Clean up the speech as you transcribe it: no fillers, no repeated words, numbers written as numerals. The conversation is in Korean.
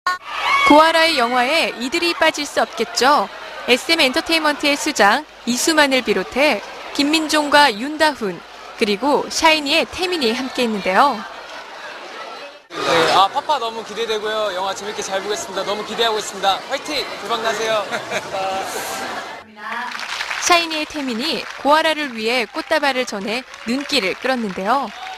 고아라의 영화에 이들이 빠질 수 없겠죠. SM엔터테인먼트의 수장 이수만을 비롯해 김민종과 윤다훈, 그리고 샤이니의 태민이 함께했는데요. 네, 파파 너무 기대되고요. 영화 재밌게 잘 보겠습니다. 너무 기대하고 있습니다. 화이팅! 대박 나세요. 샤이니의 태민이 고아라를 위해 꽃다발을 전해 눈길을 끌었는데요.